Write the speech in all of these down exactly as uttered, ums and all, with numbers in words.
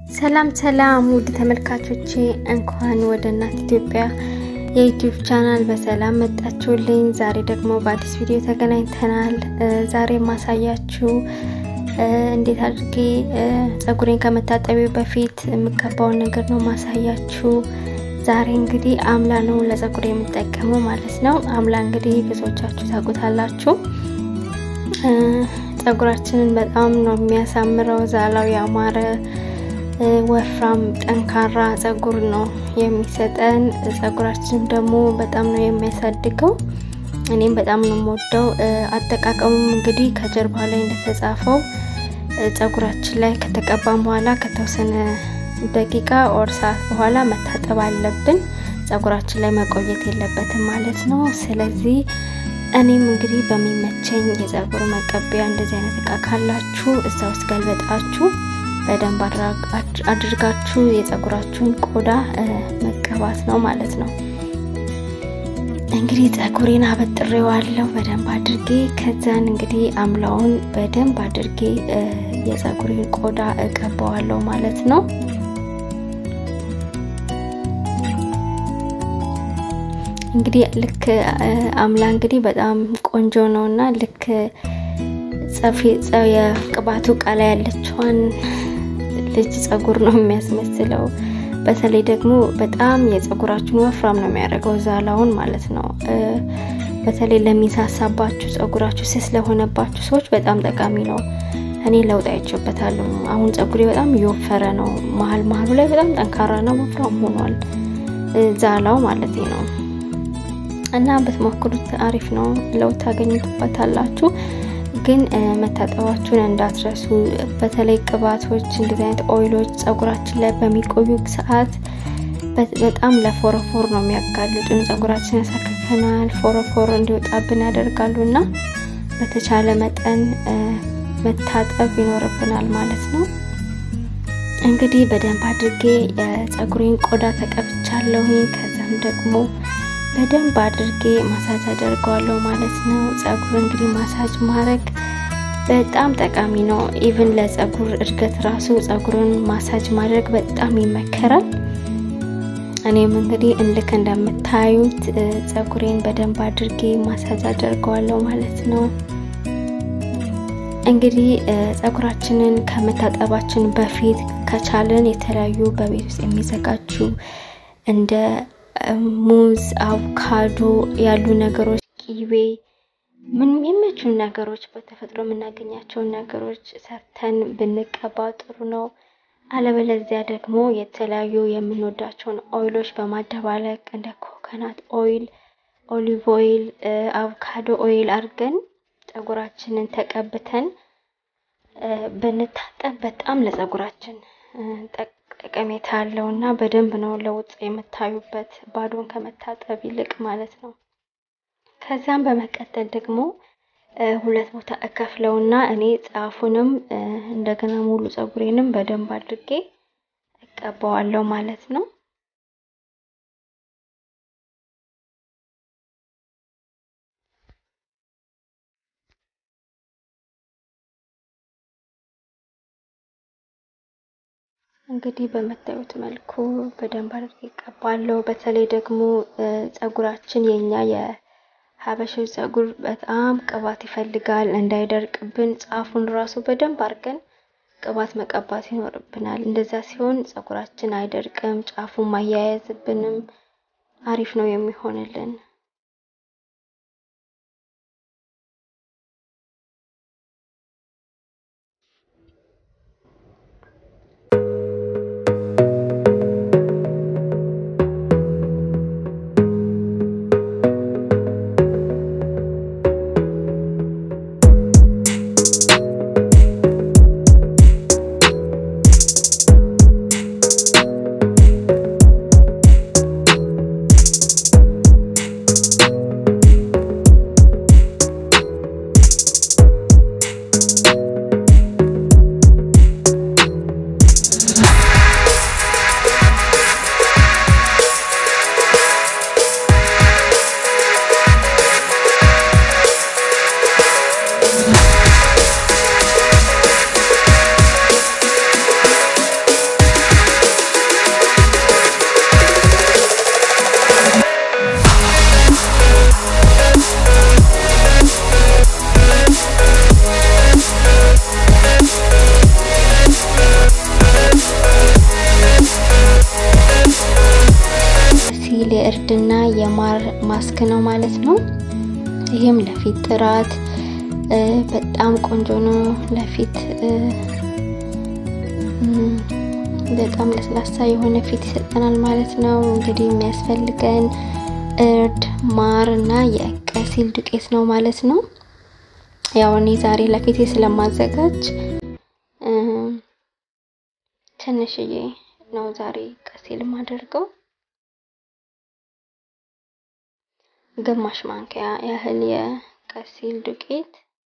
ሰላም ሰላም ውድ ተመልካቾቼ እንኳን ወደ እናት ኢትዮጵያ የዩቲዩብ ቻናል በሰላም መጣችሁልኝ። ዛሬ ደግሞ በአዲስ ቪዲዮ ተገናኝተናል። ዛሬ ማሳያችሁ እንዴት አድርጌ ጸጉሬን ከመታጠቤ በፊት የምቀባው ነገር ነው ማሳያችሁ። ዛሬ እንግዲህ አምላ ነው ለጸጉሬ የምጠቀመው ማለት ነው። አምላ እንግዲህ ብዙዎቻችሁ ታውቁታላችሁ። ጸጉራችንን በጣም ነው የሚያሳምረው። ዛላው ያማረ ወፍራም ጠንካራ ጸጉር ነው የሚሰጠን። ጸጉራችን ደግሞ በጣም ነው የሚያሳድገው። እኔም በጣም ነው የምወደው። አጠቃቀሙም እንግዲህ ከጀርባ ላይ እንደተጻፈው ጸጉራችን ላይ ከተቀባን በኋላ ከተወሰነ ደቂቃ ኦር ሰዓት በኋላ መታጠብ አለብን። ጸጉራችን ላይ መቆየት የለበትም ማለት ነው። ስለዚህ እኔም እንግዲህ በሚመቸኝ የጸጉር መቀበያ እንደዚህ አይነት እቃ ካላችሁ እዛው ውስጥ ገልበጣችሁ በደንብ አድርጋችሁ የጸጉራችሁን ቆዳ መቀባት ነው ማለት ነው። እንግዲህ ጸጉሬን አበጥሬዋለሁ በደንብ አድርጌ። ከዛን እንግዲህ አምላውን በደንብ አድርጌ የጸጉሬን ቆዳ እቀባዋለሁ ማለት ነው። እንግዲህ ልክ አምላ እንግዲህ በጣም ቆንጆ ነውና ልክ ጸፊ የቅባቱ ቃላ ያለችዋን ልጅ ጸጉር ነው የሚያስመስለው። በተለይ ደግሞ በጣም የጸጉራችሁን ወፍራም ነው የሚያደርገው ዛላውን ማለት ነው። በተለይ ለሚሳሳባችሁ ጸጉራችሁ ስስ ለሆነባችሁ ሰዎች በጣም ጠቃሚ ነው። እኔ ለውጥ አይቼበታለሁ። አሁን ጸጉሬ በጣም እየወፈረ ነው። መሃል መሃሉ ላይ በጣም ጠንካራ ነው ወፍራም ሆኗል ዛላው ማለት ነው። እና በትሞክሩት አሪፍ ነው። ለውጥ ታገኙበታላችሁ። ግን መታጠባችሁን እንዳትረሱ። በተለይ ቅባቶች እንደዚህ አይነት ኦይሎች ጸጉራችን ላይ በሚቆዩ ሰዓት በጣም ለፎረፎር ነው የሚያጋልጡን። ጸጉራችን ያሳክከናል፣ ፎረፎር እንዲወጣብን ያደርጋሉና በተቻለ መጠን መታጠብ ይኖርብናል ማለት ነው። እንግዲህ በደንብ አድርጌ የጸጉሬን ቆዳ ተቀብቻለሁ። ከዛም ደግሞ በደንብ አድርጌ ማሳጅ አደርጋለሁ ማለት ነው። ጸጉር እንግዲህ ማሳጅ ማድረግ በጣም ጠቃሚ ነው። ኢቭን ለጸጉር እድገት ራሱ ጸጉርን ማሳጅ ማድረግ በጣም ይመከራል። እኔም እንግዲህ እንልክ እንደምታዩት ጸጉሬን በደንብ አድርጌ ማሳጅ አደርጋለሁ ማለት ነው። እንግዲህ ጸጉራችንን ከመታጠባችን በፊት ከቻለን የተለያዩ በቤት ውስጥ የሚዘጋጁ እንደ ሙዝ፣ አቮካዶ ያሉ ነገሮች፣ ቂቤ ምን የሚመቹ ነገሮች በተፈጥሮ የምናገኛቸው ነገሮች ሰርተን ብንቀባ ጥሩ ነው። አለበለዚያ ደግሞ የተለያዩ የምንወዳቸውን ኦይሎች በማደባለቅ እንደ ኮኮናት ኦይል፣ ኦሊቭ ኦይል፣ አቮካዶ ኦይል አድርገን ጸጉራችንን ተቀብተን ብንታጠብ በጣም ለጸጉራችን ጠቀሜታ አለውና በደንብ ነው ለውጥ የምታዩበት ባዶን ከመታጠብ ይልቅ ማለት ነው። ከዛም በመቀጠል ደግሞ ሁለት ቦታ እከፍለውና እኔ ጻፉንም እንደገና ሙሉ ጸጉሬንም በደንብ አድርጌ እቀባዋለሁ ማለት ነው። እንግዲህ በመታዩት መልኩ በደንብ አድርጌ እቀባለሁ። በተለይ ደግሞ ጸጉራችን የኛ የሀበሻው ጸጉር በጣም ቅባት ይፈልጋል። እንዳይደርቅብን ጻፉን ራሱ በደንብ አድርገን ቅባት መቀባት ይኖርብናል። እንደዛ ሲሆን ጸጉራችን አይደርቅም፣ ጫፉን ማያያዝብንም አሪፍ ነው የሚሆንልን። ማስክ ነው ማለት ነው። ይሄም ለፊት ጥራት በጣም ቆንጆ ነው። ለፊት በጣም ለስላሳ የሆነ ፊት ይሰጠናል ማለት ነው። እንግዲህ የሚያስፈልገን እርድ፣ ማር እና የቀሲል ዱቄት ነው ማለት ነው። ያው እኔ ዛሬ ለፊቴ ስለማዘጋጅ ትንሽዬ ነው ዛሬ ቀሲል ማደርገው። ግማሽ ማንኪያ ያህል የቀሲል ዱቄት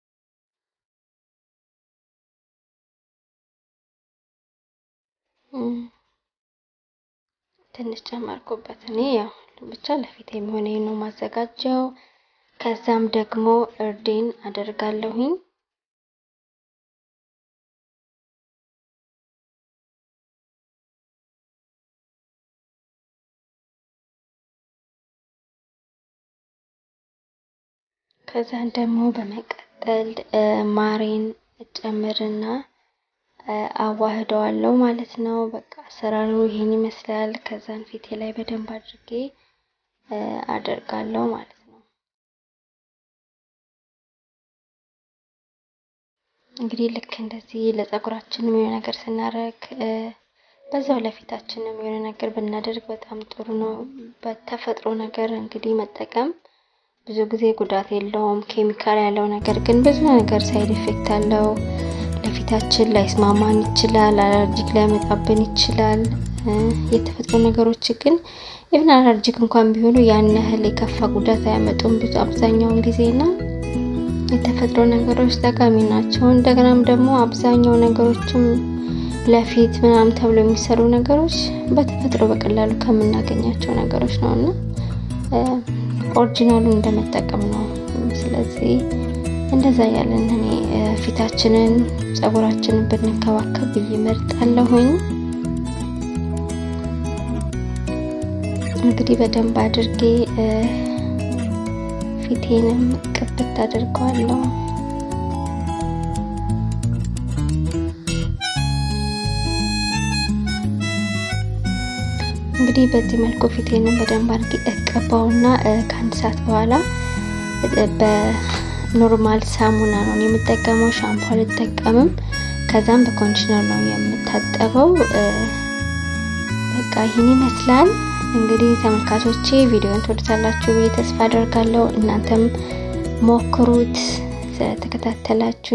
ትንሽ ጨመርኩበት። እኔ ያው ብቻ ለፊቴ የሚሆነኝ ነው ማዘጋጀው። ከዛም ደግሞ እርዴን አደርጋለሁኝ። ከዛ ደግሞ በመቀጠል ማሬን ጨምርና አዋህደዋለሁ ማለት ነው። በቃ አሰራሩ ይሄን ይመስላል። ከዛን ፊቴ ላይ በደንብ አድርጌ አደርጋለሁ ማለት ነው። እንግዲህ ልክ እንደዚህ ለፀጉራችንም የሆነ ነገር ስናረግ በዛው ለፊታችንም የሆነ ነገር ብናደርግ በጣም ጥሩ ነው። በተፈጥሮ ነገር እንግዲህ መጠቀም ብዙ ጊዜ ጉዳት የለውም። ኬሚካል ያለው ነገር ግን ብዙ ነገር ሳይድ ኢፌክት አለው። ለፊታችን ላይስማማን ይችላል፣ አለርጂክ ሊያመጣብን ይችላል። የተፈጥሮ ነገሮች ግን ኢቭን አለርጂክ እንኳን ቢሆኑ ያን ያህል የከፋ ጉዳት አያመጡም ብዙ አብዛኛውን ጊዜና የተፈጥሮ ነገሮች ጠቃሚ ናቸው። እንደገናም ደግሞ አብዛኛው ነገሮችም ለፊት ምናምን ተብሎ የሚሰሩ ነገሮች በተፈጥሮ በቀላሉ ከምናገኛቸው ነገሮች ነውና ኦሪጂናሉን እንደመጠቀም ነው። ስለዚህ እንደዛ ያለን እኔ ፊታችንን ፀጉራችንን ብንከባከብ ይመርጣለሁኝ። እንግዲህ በደንብ አድርጌ ፊቴንም ቅብት አድርገዋለሁ። እንግዲህ በዚህ መልኩ ፊቴንም በደንብ አድርጌ እቀባውና ከአንድ ሰዓት በኋላ በኖርማል ሳሙና ነው የምጠቀመው፣ ሻምፖ አልጠቀምም። ከዛም በኮንዲሽነር ነው የምታጠበው። በቃ ይሄን ይመስላል። እንግዲህ ተመልካቾቼ ቪዲዮውን ትወዱታላችሁ ብዬ ተስፋ አደርጋለሁ። እናንተም ሞክሩት። ስለተከታተላችሁ